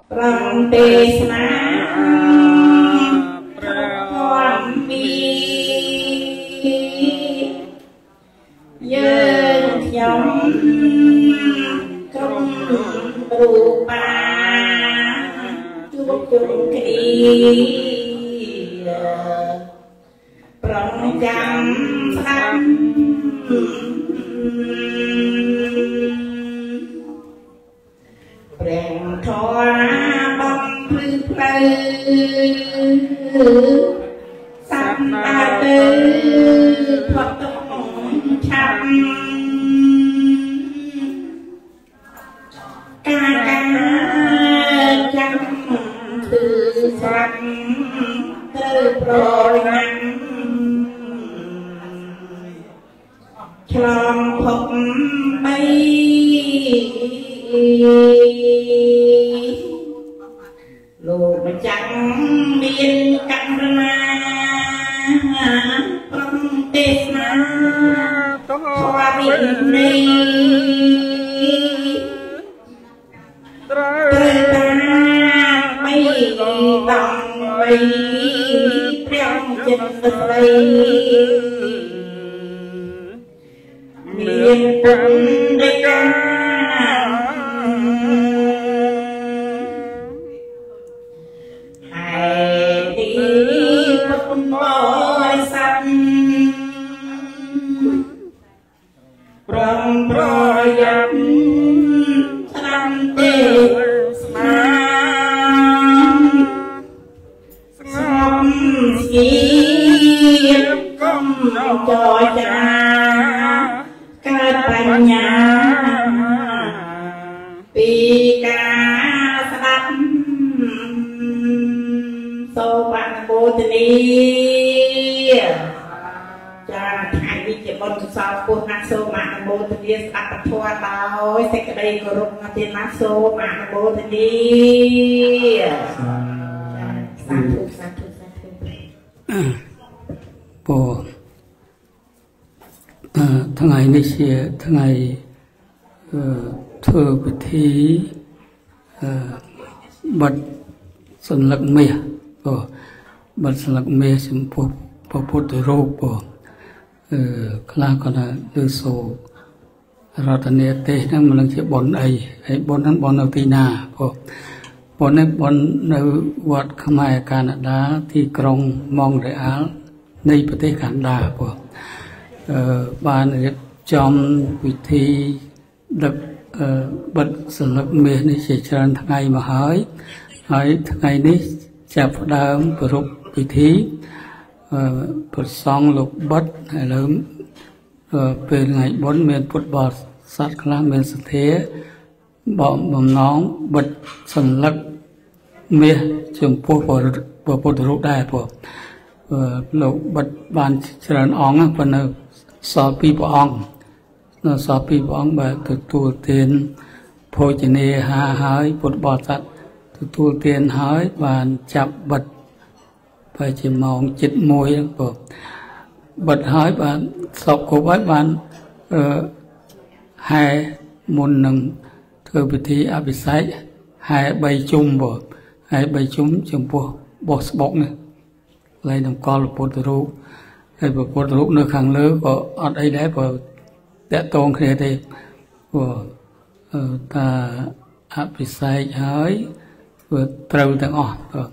Rong Tesna Prabhupada Dương Nhóm Công Rupa Chúc chung kỳ Prong Chăm Thăm Prang Thoa Bông Plư Plư Sam Ta Tư Thoát Tông Chăm Ca Ca Chăm Thư Sam Tư Pro Năng Chong Phúc Bay Lô mà chẳng miên căng ra Prong Tesna Thoa Biên Ni Trời ta mây đồng mây Prong chân vật lây Miên quân đi ra Hãy đi quân bói xanh Prong bói dặm Thăm tê Ngọc Diệp Công cho cha Các bạn nhà Vì ca sát Sô bạn bố tình đi Cha hãy đi chế bồn sau Cô hát sô mạng bố tình đi Sạc bạc thoa tao Sẽ cái đây có rụng ngạc tiên mát sô mạng bố tình đi Sát thu Bố Thằng ngày này sẽ Thằng ngày Thơ bị thi Bật Sân lạc mê Bật sân lạc mê Xem bố bố tử rô bố Khá còn là Đưa sổ Rõ tà nè tê Năng mà lần sẽ bọn ấy Bọn năng bọn nào tì nà Bọn này bọn nâu Vọt Khmer Canada Thì krong mong rẽ ál Này bà tế Canada Bạn trong vị thi Được bật sân lạc mê Này sẽ chẳng thằng ngày mà hỏi Thằng ngày này Chạp đám bà rụp vị thi Bật xong lục bất hay là về ngày 4 miền Phút bọt sát khá miền sự thế bọn bầm nóng bật sân lắc mê trường phố và bột rụt đài của lục bật bàn trần óng phần sọ pi bộ ong sọ pi bộ ong bà thực tù tiền phôi chỉ nê hà hơi bột bọt sát thực tù tiền hơi bàn chạp bật phải chỉ mong chít môi của bật hỏi bạn sọc của bạn hai môn nâng thưa vị thi áp bị sách hai bay chung bộ hai bay chung trong bộ bọc này lấy đồng con là bột rú hay bột rú nơi kháng lứa của ở đây đấy của tệ tôn kia thì của ta áp bị sách hỏi vừa trâu tăng ổn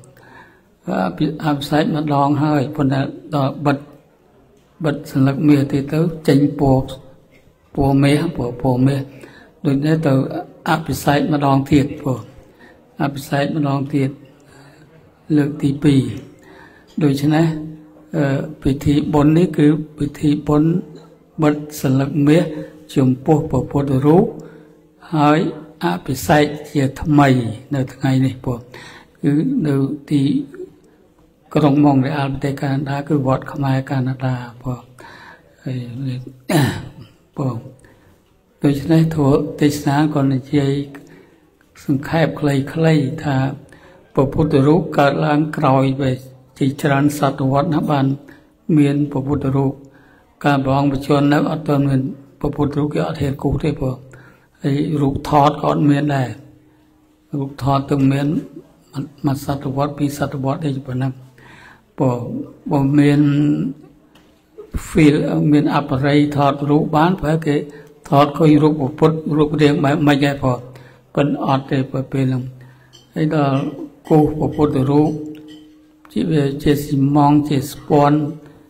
áp sách mà đòn hơi phần đã bật sân lạc mê thì tớ chênh bố mê đối với tớ áp sách mà đòn thiệt áp sách mà đòn thiệt lượng tí bì đối với này vị thị bốn này cứ vị thị bốn bật sân lạc mê chùm bố đồ rú hỏi áp sách chia thầm mày nơi tháng ngày này cứ nơi thì có đồng mong để áp tế Canada cứ vọt Khmer Canada đối với này thua tế sáng còn là dây sừng khép clay thà bộ phút rú cả lang còi về chỉ tràn sát vọt nó bàn miền bộ phút rú cả bóng bị chôn nó ở toàn miền bộ phút rú cái ở thiệt cũ thế rú thọt còn miền này រូបថតទៅមានមួយសតវត្សពីរសតវត្សអីប៉ុណ្ណឹងបើមាន feel មានអបរិយថតរូបបានព្រោះគេថតឃើញរូបពុទ្ធរូបរាងបែបម៉េចដែរប៉ុន្តែអត់ទេពេលហ្នឹងហើយដល់គូពុទ្ធរូបជាស៊ីម៉ងជាស្ពាន់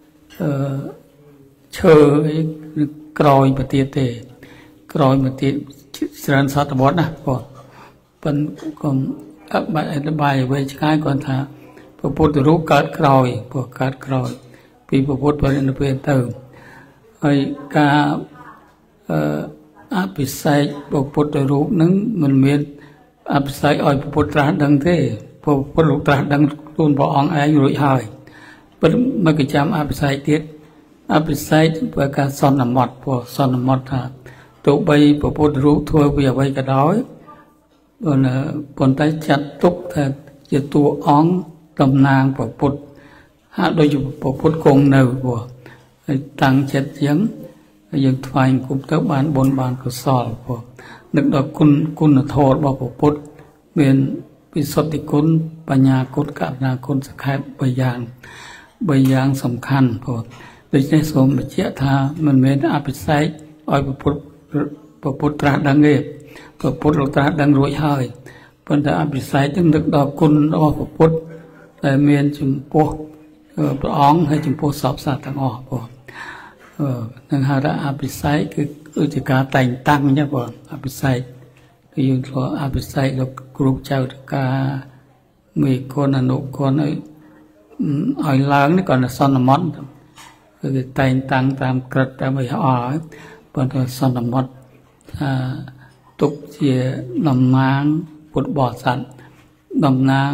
ឈើអីក្រោយមកទៀតទេក្រោយមកទៀតច្រើនសតវត្សណាប៉ុន្តែកុំអបបាយអ្វីឆ្ងាយគាត់ថាពុទ្ធរូបកើតក្រោយកើតក្រោយពីពុទ្ធបរិនិព្វានទៅហើយការអភិសេកពុទ្ធរូបនឹងមិនមានអភិសេកឲ្យពុទ្ធត្រាស់ដឹងទេពុទ្ធរូបត្រាស់ដឹងខ្លួនព្រះអង្គឯងរួចហើយប៉ុន្តែមកចាំអភិសេកទៀតអភិសេកបើការសន្មត់សន្មត់ថាទោះបីពុទ្ធរូបធ្វើវាអ្វីក៏ដោយប៉ុន្តែចាត់ទុកថាជាតួអង្គតំណាងពុទ្ធហាក់ដូចជាពុទ្ធគង់នៅហើយតាំងចិត្តយ៉ាងយើងថ្វាយគុំទៅបានបុណ្យបានកុសលនឹកដល់គុណធម៌របស់ពុទ្ធមានពិសុទ្ធិគុណបញ្ញាគុណករុណាគុណសក្ខេប3យ៉ាងសំខាន់ដូច្នេះសូមបញ្ជាក់ថាមិនមែនអភិសេកឲ្យពុទ្ធត្រាស់ដឹងទេពុទ្ធលោកត្រាស់ដឹងរួចហើយប៉ុន្តែអភិសេកនឹងនឹកដល់គុណរបស់ពុទ្ធដែលមានចំពោះព្រះអង្គហើយចំពោះសពសត្វទាំងអស់នឹងហៅថាអភិសេកគឺគឺជាការតែងតាំងអញ្ចឹងអភិសេកគឺយើងធ្លាប់អភិសេកលោកគ្រូចៅតកាមេគុណអនុគុណឲ្យឡើងនេះគាត់សន្មត់គឺគេតែងតាំងតាមក្រឹតតាមអីអស់ហើយប៉ុន្តែសន្មត់ថាទុកជាតំណាងពុទ្ធបរិស័ទតំណាង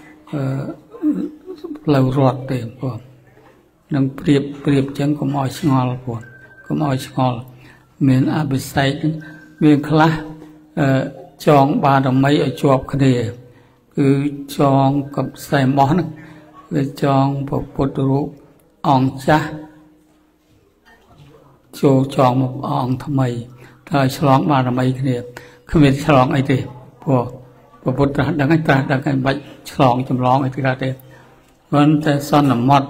ផ្លូវរត់ទេនឹងប្រៀបចឹងកុំឲ្យឆ្ងល់កុំឲ្យឆ្ងល់មានអភិសេកមានខ្លះចងបារមីឲ្យជាប់គ្នាគឺចងกับខ្សែម៉ោះហ្នឹងវាចងពុទ្ធរូបអង្គចាស់ចូលចងមកអង្គថ្មីថាឆ្លងបារមីគ្នាគ្មានឆ្លងអីទេព្រោះពុទ្ធត្រាស់ដឹងឲ្យបាច់ឆ្លងចម្លងអីទេទេប៉ុន្តែសន្មត់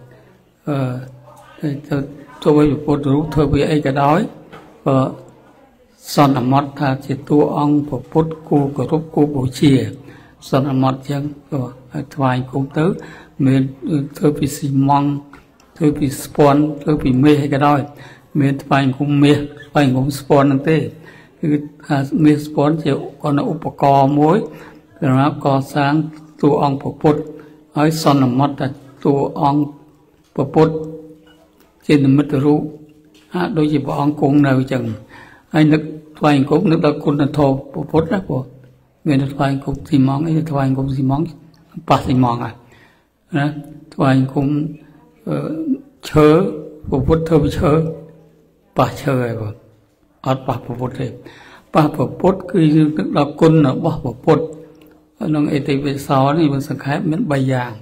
ទៅវិញពុទ្ធរូបធ្វើវាអីក៏ដោយសន្មត់ថាជាតួអង្គពុទ្ធគូគោរពគូបូជាសន្មត់ចឹងថ្វាយគុំទៅមានធ្វើពីស៊ីម៉ងធ្វើពីស្ពាន់ធ្វើពីមាសអីក៏ដោយមានថ្វាយគុំមាសថ្វាយគុំស្ពាន់ហ្នឹងទេគឺថាមាសស្ពាន់ជាគាត់ឧបករណ៍មួយសម្រាប់កសាងតួអង្គពុទ្ធហើយសន្មត់ថាតួអង្គពុទ្ធជានិមិត្តរូបហាក់ដូចជាព្រះអង្គគង់នៅអញ្ចឹងហើយនឹកថ្វាយគុំនឹកដល់គុណធម៌ពុទ្ធណាមានថ្វាយគុំស៊ីម៉ងអីថ្វាយគុំស៊ីម៉ងប៉ះស៊ីម៉ងណាថ្វាយគុំឈើពុទ្ធធ្វើពីឈើប៉ះឈើហើយអត់ប៉ះពុទ្ធទេប៉ះពុទ្ធគឺយើងនឹកដល់គុណរបស់ពុទ្ធក្នុងអេតិវិសោនេះវាសង្ខេបមាន3យ៉ាង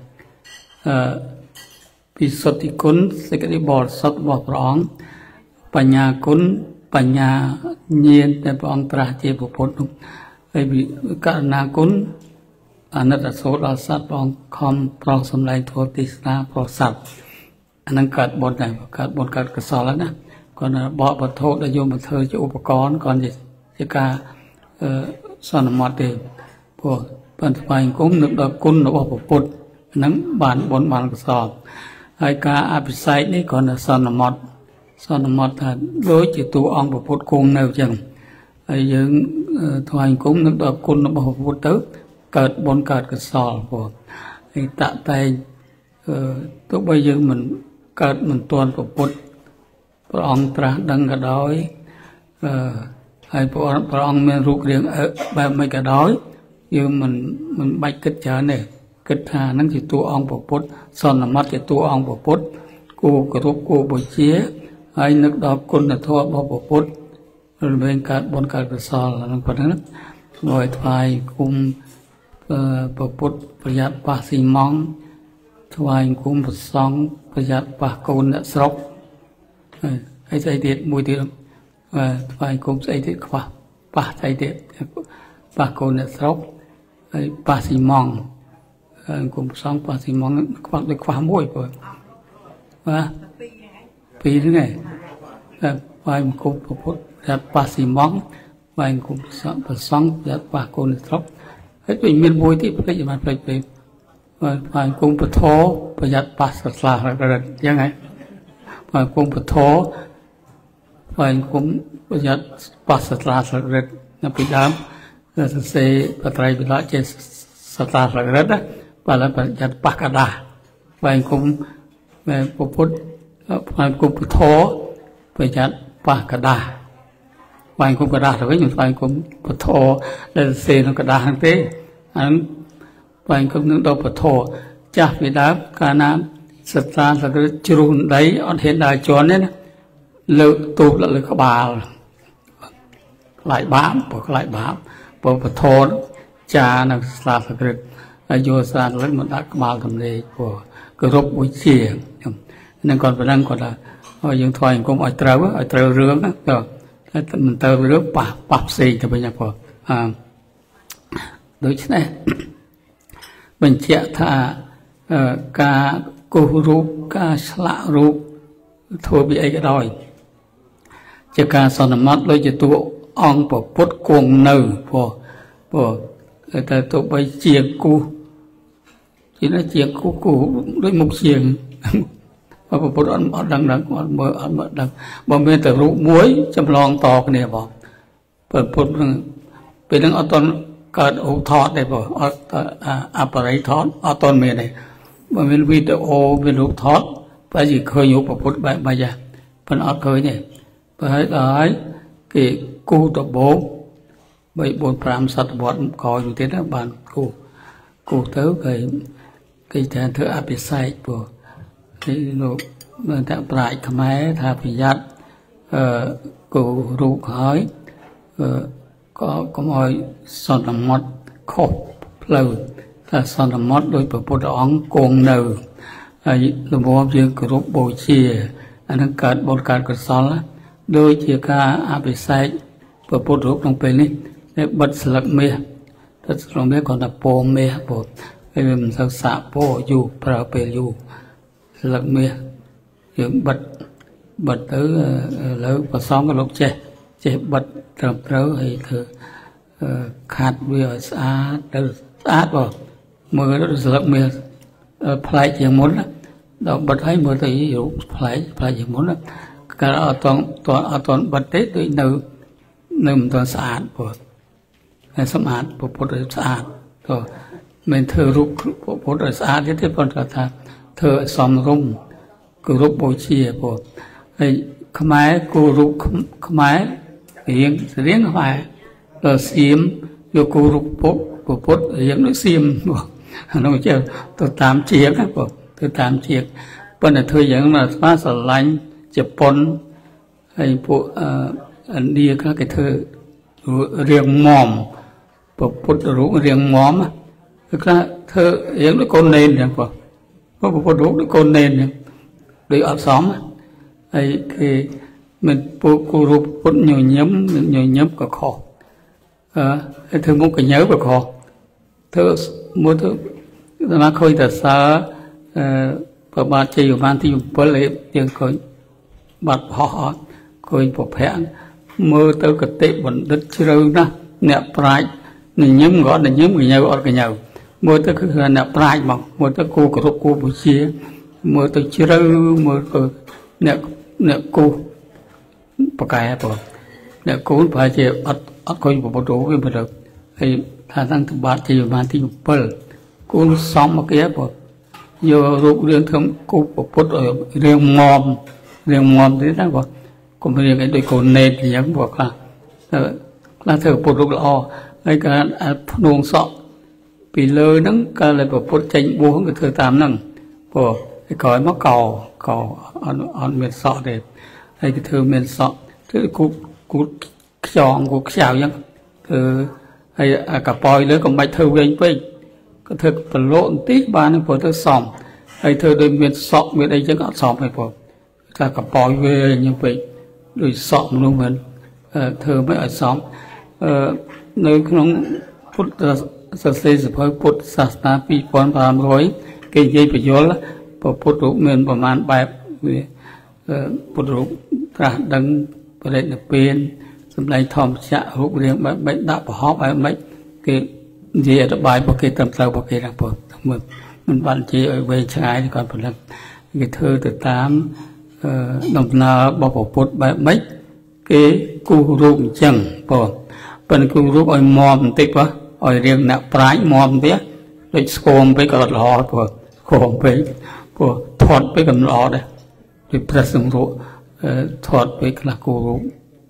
ពិសុទ្ធិគុណសេចក្តីបរិសុទ្ធរបស់ព្រះអង្គបញ្ញាគុណបញ្ញាញាណដែលព្រះអង្គត្រាស់ជាពុទ្ធនោះហើយករុណាគុណអាណិតអាសូរដល់សត្វព្រះអង្គខំប្រោសសម្ដែងធម៌ទេសនាប្រស័ព្ទអានឹងកើតបុណ្យដែរកើតបុណ្យកើតកុសលណាគាត់បកវត្ថុដែលយកមកធ្វើជាឧបករណ៍គាត់ជាការសន្មត់ទេព្រោះបានថ្វាយគុំនឹកដល់គុណរបស់ពុទ្ធហ្នឹងបានបុណ្យបានកុសលហើយការអភិសេកនេះគ្រាន់តែសន្មត់ថាដូចជាតួអង្គពុទ្ធគង់នៅអញ្ចឹងហើយយើងថ្វាយគុំនឹកដល់គុណរបស់ពុទ្ធទៅកើតបុណ្យកើតកុសលព្រោះហើយតតែងទោះបីយើងមិនកើតមិនទាន់ពុទ្ធព្រះអង្គត្រាស់ដឹងក៏ដោយហើយព្រះអង្គមានរូបរាងបែបមិនក៏ដោយយើងមិនបាច់គិតច្រើនទេគិតថាហ្នឹងជាតួអង្គពុទ្ធសន្មត់ជាតួអង្គពុទ្ធគួរគោរពគួរបូជាហើយនឹកដល់គុណធម៌របស់ពុទ្ធរមែងកើតបុណ្យកើតកុសលហ្នឹងប៉ុណ្ណឹងដោយថ្វាយគុំពុទ្ធប្រយ័ត្នប៉ះស៊ីម៉ងថ្វាយគុំប្រសង់ប្រយ័ត្នប៉ះកូនអ្នកស្រុកហើយស្អីទៀតមួយទៀតថ្វាយគុំស្អីទៀតខ្វះប៉ះស្អីទៀតប៉ះកូនអ្នកស្រុកហើយប៉ាស៊ីម៉ង់គុំផ្សងប៉ាស៊ីម៉ង់ខ្វះដូចខ្វះមួយបងបាទពីរហ្នឹងឯងវាយគុំពុទ្ធប្រយ័ត្នប៉ាស៊ីម៉ង់វាយគុំប្រសងប្រយ័ត្នប៉ះកូនស្រុកហើយវិញមានមួយទៀតផ្លេចបានផ្លេចពេកវាយគុំពធប្រយ័ត្នប៉ះសាស្លារត់យ៉ាងហ្នឹងវាយគុំពធវាយគុំប្រយ័ត្នប៉ះសាស្លារត់នៅពីដើមសរសេរបត្រៃវិឡាចេសាស្លារត់ណាបើឡើងប្រយ័ត្នប៉ះកដាវាយគុំពុទ្ធវាយគុំពធប្រយ័ត្នប៉ះកដាវាយគុំកដាទៅវិញវាយគុំពធដែលសរសេរនៅកដាហ្នឹងទេអានវាយគុំនឹងដល់ពធចាស់ពីដើមកាលណាសាស្លារត់ជ្រុះដីអត់ហ៊ានដើរជន់ទេណាលើកទូបលើក្បាលខ្លាចបាបព្រោះខ្លាចបាបព្រោះពធចានៅសាស្លារត់ហើយយកសាស្លារត់មកដាក់ក្បាលទំនេរព្រោះគោរពបូជានឹងគាត់ប៉ុណ្ណឹងគាត់ថាយើងថ្វាយអង្គមឲ្យត្រូវរឿងណាទៅមិនទៅរឿងប៉ះផ្សេងទៅវិញណាព្រោះដូច្នេះបញ្ជាក់ថាការគូសរូបការឆ្លាក់រូបធ្វើពីអីក៏ដោយជាការសន្មត់ដូចជាតួអង្គពុទ្ធគង់នៅព្រោះតែទោះបីជាគូជាជាគូដូចមុខជាងពុទ្ធអត់ដឹងអត់មើលអត់ដឹងបើមានតែរូបមួយចម្លងតគ្នាបងពុទ្ធនឹងពេលហ្នឹងអត់តកើតរូបថតទេបងអត់អបរិយថតអត់តមានទេបើមានវីដេអូមានរូបថតបើជាឃើញរូបពុទ្ធបែបម៉េចប៉ុន្តែអត់ឃើញទេបើហើយដល់គេគូតបោ3 4 5សតវត្សក្រោយទៀតបានគូទៅគេថាធ្វើអភិសេកព្រោះគេលោកបានតែប្រាជ្ញខ្មែរថាប្រយ័ត្នគូរូបហើយក៏កុំឲ្យសន្មត់ខុសផ្លូវថាសន្មត់ដោយព្រះពុទ្ធអង្គគង់នៅហើយលំមយើងគោរពបូជាអានឹងកើតបុណ្យកើតកុសលដូចជាការអភិសេកព្រះពុទ្ធរូបក្នុងពេលនេះបិទស្លឹកមាសតែស្លឹកមាសគាត់ថាពោមាសពោហើយវាមិនសូវសាកពោយូរប្រើពេលយូរស្លឹកមាសយើងបិទទៅលើប្រសងក៏លោកចេះបិទត្រឹមត្រូវហើយធ្វើខាត់វាឲ្យស្អាតទៅស្អាតបងមើលស្លឹកមាសប្លែកជាងមុនដល់បិទឲ្យមើលទៅរូបប្លែកជាងមុនកាលអត់តបិទទេដូចនៅមិនទាន់ស្អាតបងហើយសម្អាតពុទ្ធឲ្យស្អាតក៏មិនធ្វើរូបពុទ្ធឲ្យស្អាតទេប៉ុន្តែថាធ្វើឲ្យសមរម្យគោរពបូជាបងហើយខ្មែរគោរពខ្មែររៀងខ្មែរដល់សៀមយកគោរពពុទ្ធរៀងដូចសៀមបងអានោះចេះទៅតាមជាងបងទៅតាមជាងប៉ុន្តែធ្វើយ៉ាងណាស្មាស្រឡាញ់ជប៉ុនហើយពួកឥណ្ឌាខ្លះគេធ្វើរៀងមុំពុទ្ធរូបរៀងមុំខ្លះធ្វើរៀងដូចកូននេនចឹងបងពុទ្ធរូបដូចកូននេនចឹងដូចអត់សមហើយគេមិនពួកគោរពពុទ្ធញញឹមក៏ខុសហើយធ្វើមុខកញើក៏ខុសធ្វើមួយទៅដល់ឃើញតែសើប្របាទជ័យវបានទី7ឯទៀងឃើញបាត់ហោះអត់ឃើញប្រភពមើលទៅកតិបណ្ឌិតជ្រៅណាស់អ្នកប្រាជ្ញញញឹមក៏អត់ញញឹមកញើអត់កញើមើលទៅគឺអ្នកប្រាជ្ញមកមើលទៅគូគោរពគូបូជាមើលទៅជ្រៅមើលទៅអ្នកគូបកែបងអ្នកគូប្រហែលជាអត់ឃើញពុទ្ធរូបទេមើលទៅហើយថាតាំងពីបាទជ័យវបានទី7គូសំមកគេបងយករូបរឿងធ្វើគូពុទ្ធរៀងមុំទេណាបងកុំរៀងឲ្យដូចកូននេតអញ្ចឹងបងខ្លះធ្វើពុទ្ធរូបល្អហើយការភ្នួងសក់ពីលើហ្នឹងកាលតែពុទ្ធចេញបួសគឺធ្វើតាមហ្នឹងព្រោះឲ្យក្រោយមកកោអត់មានសក់ទេហើយគេធ្វើមានសក់ធ្វើគូខ្យងគូខ្ចៅអញ្ចឹងធ្វើហើយកប៉ោយលើកុំបាច់ធ្វើវិញពេកក៏ធ្វើប្រឡូកបន្តិចបានហ្នឹងព្រោះទៅសមហើយធ្វើដូចមានសក់មានអីចឹងអត់សមទេព្រោះថាកប៉ោយវិញអញ្ចឹងពេកដូចសក់មនុស្សមិនធ្វើមិនឲ្យសមនៅក្នុងពុទ្ធសរសេរសភៅពុទ្ធសាសនា 2500 គេនិយាយបញ្យល់ព្រះពុទ្ធរូបមានប្រមាណបែបវាពុទ្ធរូបត្រាស់ដឹងបរិនិព្វានសម្ដែងធម្មចក្ររូបរាងបែបម៉េចដាក់ប្រហោបបែបម៉េចគេនិយាយអธิบายរបស់គេត្រឹមត្រូវរបស់គេណាបងមិនបាននិយាយឲ្យវែងឆ្ងាយគាត់ផលិតគេធ្វើទៅតាមដំណើររបស់ព្រះពុទ្ធបែបម៉េចគេគូសរូបអញ្ចឹងបងប៉ុន្តែគូសរូបឲ្យមមបន្តិចបងឲ្យរៀងអ្នកប្រាជ្ញមមទៀតដូចស្គមពេកក៏ល្អបងស្គមពេកព្រោះធាត់ពេកក៏ល្អដែរដូចព្រះសង្ឃធាត់ពេកខ្លះគូរូប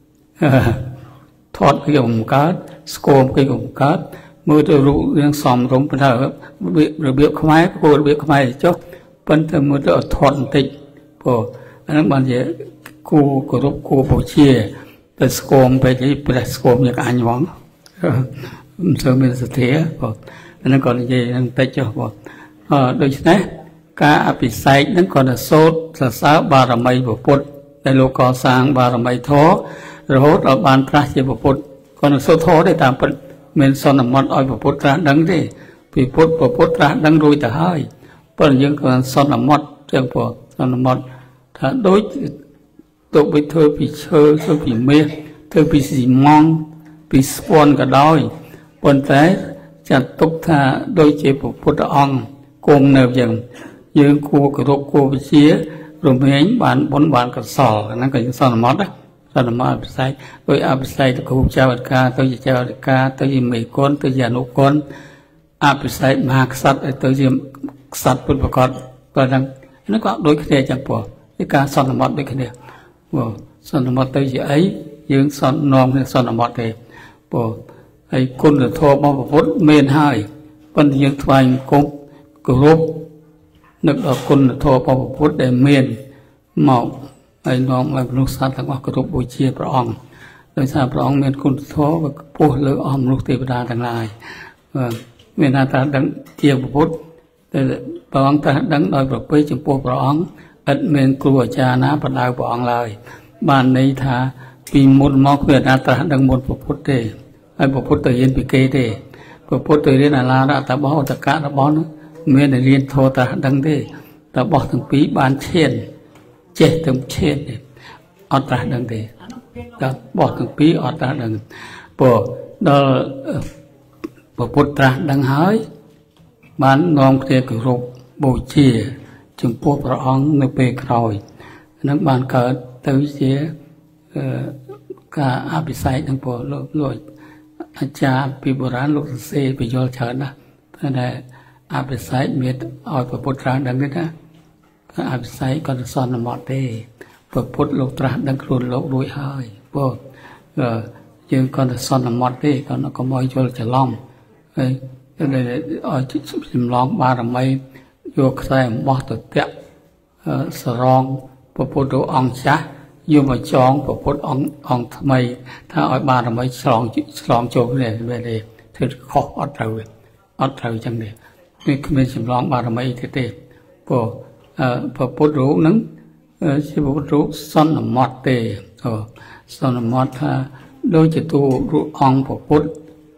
ធាត់ពេកក៏មិនកើតស្គមពេកក៏មិនកើតមើលទៅរូបរាងសមរម្យប៉ុន្តែរបៀបខ្មែរគោលរបៀបខ្មែរចុះប៉ុន្តែមើលទៅអត់ធាត់បន្តិចព្រោះអានឹងបានជាគូគោរពគូបូជាតែស្គមពេកព្រះស្គមយ៉ាងអញហ្មងមិនសូវមានសទ្ធាបងអានឹងក៏និយាយនឹងតិចចុះបងដូច្នេះការអភិសេកនឹងក៏ទៅសូត្រសរសើរបារមីពុទ្ធដែលលោកកសាងបារមីធម៌រហូតដល់បានត្រាស់ជាពុទ្ធក៏នឹងសូត្រធម៌ទេតាមពិតមានសន្មតឲ្យពុទ្ធត្រាស់ដឹងទេពីពុទ្ធត្រាស់ដឹងរួចទៅហើយប៉ុន្តែយើងក៏សន្មតចឹងបងសន្មតថាដូចទៅបីធ្វើពីឈើធ្វើពីមាសធ្វើពីស៊ីម៉ង់ពីស្ពាន់ក៏ដោយប៉ុន្តែចាត់ទុកថាដូចជាពុទ្ធអង្គគង់នៅយ៉ាងយើងគួរគោរពគួរវិជារមែងបានបុណ្យបានកុសលហ្នឹងក៏យើងសន្មតដែរសន្មតអភិសេកដោយអភិសេកទៅគ្រូចៅអធិការទៅជាចៅអធិការទៅជាមេគុណទៅជាអនុគុណអភិសេកមហាក្សត្រទៅជាក្សត្រពុទ្ធប្រកបក៏ហ្នឹងហ្នឹងក៏ដូចគ្នាចឹងពោះគឺការសន្មតដូចគ្នាសន្មតទៅជាអីយើងសន្នាំគ្នាសន្មតទេពោះហើយគុណធម៌របស់ពុទ្ធមានហើយប៉ុន្តែយើងថ្វាយគង់គោរពនឹកដល់គុណធម៌របស់ពុទ្ធដែលមានមកហើយនាំឲ្យមនុស្សសត្វទាំងអស់គោរពបូជាព្រះអង្គដោយសារព្រះអង្គមានគុណធម៌វាខ្ពស់លើអស់មនុស្សទេវតាទាំងឡាយមានថាដឹងជាពុទ្ធតែព្រះអង្គត្រាស់ដឹងដោយប្រពៃចំពោះព្រះអង្គឥតមានគ្រូអាចារ្យណាបដៅព្រះអង្គឡើយបានន័យថាពីមុនមកគ្មានអ្នកត្រាស់ដឹងមុនពុទ្ធទេហើយពុទ្ធទៅរៀនពីគេទេពុទ្ធទៅរៀនអាឡារតបោតកៈរបស់នោះមានតែរៀនធម៌ត្រាស់ដឹងទេតែបោះទាំងពីរបានឈានចេះទាំងឈានទេអត់ត្រាស់ដឹងទេតែបោះទាំងពីរអត់ត្រាស់ដឹងព្រោះដល់ពុទ្ធត្រាស់ដឹងហើយបាននាំគ្នាគោរពបូជាចំពោះព្រះអង្គនៅពេលក្រោយនឹងបានកើតទៅជាការអភិសេកនឹងព្រោះលោកអាចារ្យពីបុរាណលោកសរសេរបញ្យល់ច្រើនណាស់តែអភិសេកមានឲ្យពុទ្ធត្រាស់ដឹងទេណាអភិសេកក៏សន្មតទេពុទ្ធលោកត្រាស់ដឹងខ្លួនលោករួចហើយព្រោះយើងក៏សន្មតទេក៏កុំឲ្យយល់ច្រឡំហើយឲ្យចម្លងបារមីយកខ្សែអំបោះទៅតាក់សរងពុទ្ធអង្គចាស់យកមកចងពុទ្ធអង្គថ្មីថាឲ្យបារមីឆ្លងចូលនេះមែនទេធ្វើខុសអត់ត្រូវចឹងទេគឺគ្មានចម្លងបារមីទេព្រោះពុទ្ធរូបហ្នឹងជាពុទ្ធរូបសន្មតទេសន្មតថាដូចជាទូរូបអង្គពុទ្ធ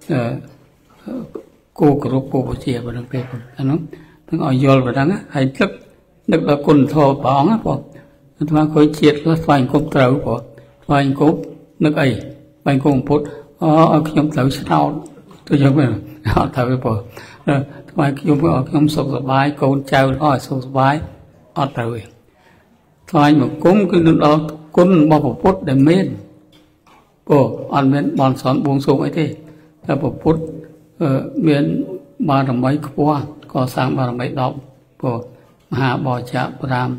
គោគោរពគោបូជាប៉ុណ្ណឹងទេអានោះនឹងឲ្យយល់ប៉ុណ្ណឹងហើយនឹកដល់គុណធម៌ព្រះអង្គបងអាត្មាឃើញជាតិខ្លះថ្វាយអង្គមត្រូវបងថ្វាយអង្គមនឹកអីថ្វាយអង្គមពុទ្ធឲ្យខ្ញុំត្រូវឆ្នោតទៅយ៉ាងម៉េចអត់ត្រូវទេបងថ្វាយខ្ញុំសុខសប្បាយកូនចៅល្អឲ្យសុខសប្បាយអត់ត្រូវទេថ្វាយមកគុំគឺនឹងដល់គុណរបស់ព្រះពុទ្ធដែលមានបងអត់មានបនសនបួងសួងអីទេតែព្រះពុទ្ធមានបារមីខ្ពស់កសាងបារមី10ព្រោះមហាបរិច្ចាគ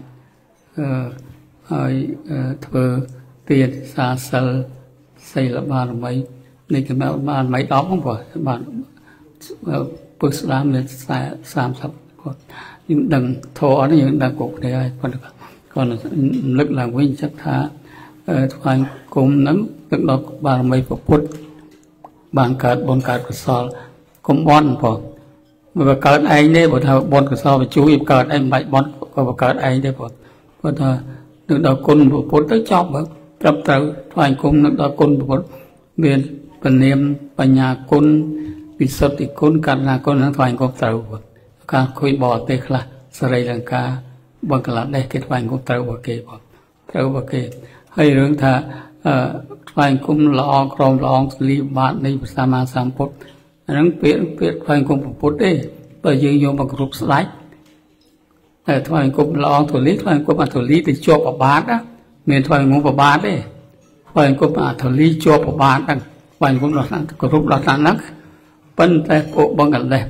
5ហើយធ្វើទានសាសិលសីលបារមីនេះគឺបារមី10ហ្នឹងព្រោះបានពុទ្ធស្ដាមមាន30ព្រោះយើងដឹងធម៌នេះយើងដឹងគ្រប់គ្នាហើយប៉ុន្តែក៏នឹកឡើងវិញចិត្តថាថ្វាយគុំហ្នឹងទឹកដល់បារមីពុទ្ធបានកើតបុណ្យកើតកុសលគុំបន់ព្រោះបើកើតឯងទេបើថាបុណ្យកុសលវាជួយកើតឯងមិនបាច់បុណ្យក៏បើកើតឯងទេព្រោះថានឹងដល់គុណពុទ្ធទៅចប់ត្រឹមត្រូវថ្វាយគុំនឹងដល់គុណពុទ្ធមានពនាមបញ្ញាគុណវិសុទ្ធិគុណកណ្ណាគុណនឹងថ្វាយអង្គមត្រូវការឃើញបរទេសខ្លះស្រីលង្កាបង្គឡាដេសគេថ្វាយអង្គមត្រូវរបស់គេបងត្រូវរបស់គេហើយរឿងថាថ្វាយអង្គមល្អក្រមល្អស្លីបាតនៃព្រះសម្មាសម្ពុទ្ធអាហ្នឹងពាក្យថ្វាយអង្គមពុទ្ធទេបើយើងយកមកគ្រប់ស្ដេចតែថ្វាយអង្គមល្អទូលីថ្វាយអង្គមអទូលីទៅជាប់ប្របាទណាមានថ្វាយអង្គមប្របាទទេថ្វាយអង្គមអទូលីជាប់ប្របាទហ្នឹងថ្វាយអង្គមដល់ហ្នឹងគ្រប់ដល់ហ្នឹងប៉ុន្តែពួកបង្គឡាដេស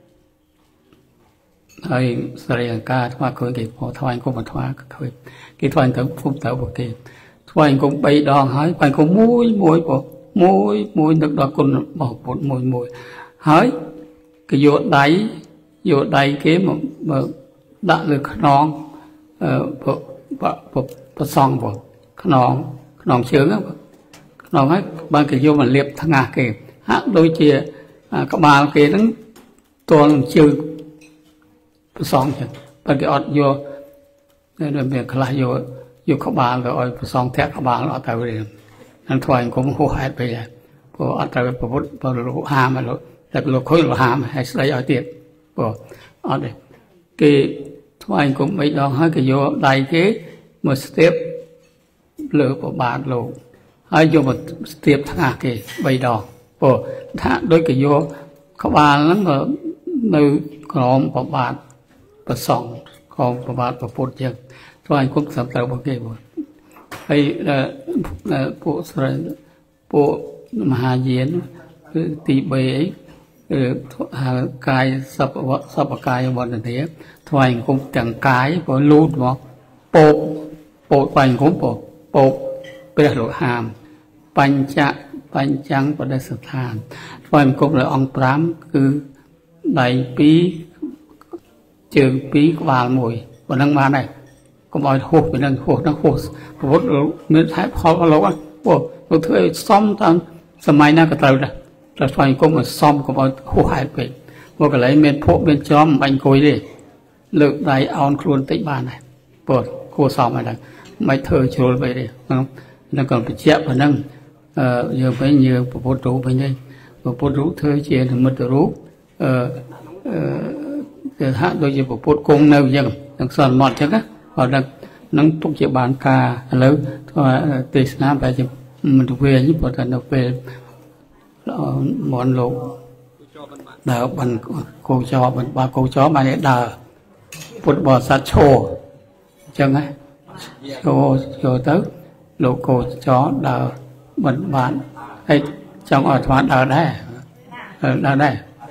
ហើយស្រីលង្កាថ្វាយឃើញគេថ្វាយអង្គមថ្វាយឃើញគេថ្វាយទៅភូមិទៅពួកគេថ្វាយអង្គម3ដងហើយថ្វាយអង្គមមួយនឹកដល់គុណរបស់ពុទ្ធមួយហើយគេយកដៃគេមកដាក់លើខ្នងប្រសងបងខ្នងជើងខ្នងហើយបើគេយកមកលាបថ្ងាសគេហាក់ដូចជាក្បាលគេហ្នឹងទល់នឹងជើងប្រសងចឹងបើគេអត់យកនៅមានខ្លះយកក្បាលទៅឲ្យប្រសងធាក់ក្បាលអត់ទៅទេនឹងថ្វាយអង្គមហួសហេតុពេកហើយព្រោះអត់ត្រូវប្រពុតបើលោកហាមលោកតែលោកខុសលោកហាមហើយស្ដីឲ្យទៀតព្រោះអត់ទេគេថ្វាយអង្គម3ដងហើយគេយកដៃគេមកស្ទាបលើប្របាទលោកហើយយកមកស្ទាបថ្ងាសគេ3ដងព្រោះថាដូចគេយកក្បាលហ្នឹងនៅក្រោមប្របាទប្រសងក្រោមប្របាទប្រពុតចឹងថ្វាយអង្គមសម្រាប់របស់គេបងហើយពួកស្រីពួកមហាយានគឺទី3អីហៅកាយសពកាយវណ្ណធាថ្វាយអង្គមទាំងកាយក៏លូតមកពោកថ្វាយអង្គមពោកព្រះលោកហាមបញ្ចាំងបដិស្ថានថ្វាយអង្គមលើអង្គ5គឺដៃ2ជើង2ក្បាល1ប៉ុណ្ណឹងបានហើយកុំឲ្យហួសពីនឹងហួសពុទ្ធមានថែផលលោកពួកលោកធ្វើឲ្យសមតាមសម័យណាក៏ត្រូវដែរតែស្វែងគុំឲ្យសមកុំឲ្យហួសហេតុពេកមកកន្លែងមានភក់មានចំមិនបាញ់អង្គុយទេលើកដៃអោនខ្លួនតិចបានដែរពុទ្ធគួរសមហើយដែរមិនធ្វើជ្រុលពេកទេនឹងក៏បញ្ជាក់ប៉ុណ្ណឹងយើងវិញយើងពុទ្ធរូបវិញទេពុទ្ធរូបធ្វើជានិមិត្តរូបគេថាដូចជាពុទ្ធគង់នៅអញ្ចឹងនឹងសន្មត់អញ្ចឹងណាគាត់នឹងទុកជាបានការឥឡូវទេសនាបែរជាមិនទៅវិញព្រោះតែនៅពេលមនលោកដើរបានគោចបានបាគោចបានដើរពុទ្ធបរិស័ទឈរអញ្ចឹងណាចូលទៅលោកគោចដើរបានហើយចង់ឲ្យអាត្មាដើរដែរអត់នេះ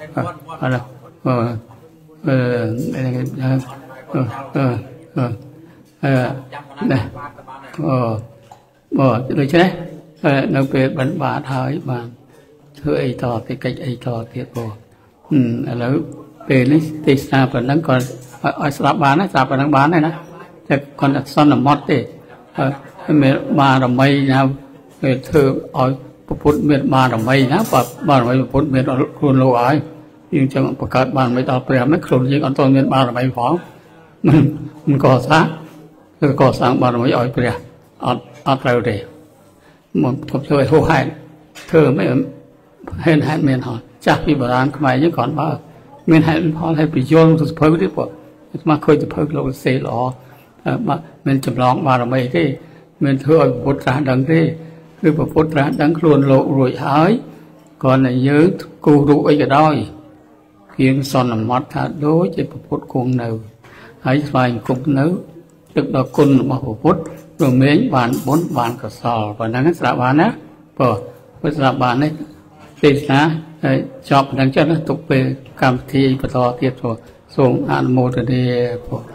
ដូច្នេះនៅពេលបិណ្ឌបាតហើយបានធ្វើអីតទៅកិច្ចអីតទៀតបងឥឡូវពេលនេះទេសនាប៉ុណ្ណឹងក៏ឲ្យស្ដាប់បានដែរស្ដាប់ប៉ុណ្ណឹងបានដែរណាតែគាត់អត់សន្មត់ទេមានបារមីណាពេលធ្វើឲ្យពុទ្ធមានបារមីណាបារមីពុទ្ធមានខ្លួនលោកហើយយើងចឹងបង្កើតបារមីដល់ព្រះហ្នឹងខ្លួនយើងអត់ទាន់មានបារមីផងមិនក៏សាងបារមីឲ្យព្រះអត់ត្រូវទេមកគាត់ធ្វើឲ្យហួសហេតុធ្វើមិនហេតុមានហោះចាស់ពីបុរាណខ្មែរយើងគ្រាន់បើមានហេតុផលឲ្យបញ្យល់ទៅសភៅទៀតព្រោះមកឃើញសភៅលោកសេល្អមានចម្លងបារមីទេមានធ្វើឲ្យពុទ្ធត្រាស់ដឹងទេគឺពុទ្ធត្រាស់ដឹងខ្លួនលោករួចហើយគ្រាន់តែយើងគូរូបអីក៏ដោយគៀងសន្មត់ថាដូចជាពុទ្ធគង់នៅហើយស្វែងគង់នៅទឹកដល់គុណរបស់ពុទ្ធរមែងបានបុណ្យបានកុសលប៉ុណ្ណឹងស្រាប់បានណាព្រោះស្រាប់បាននេះទេសនាចប់ប៉ុណ្ណឹងចឹងទុកពេលកម្មវិធីបន្តទៀតព្រោះសូមអនុមោទនា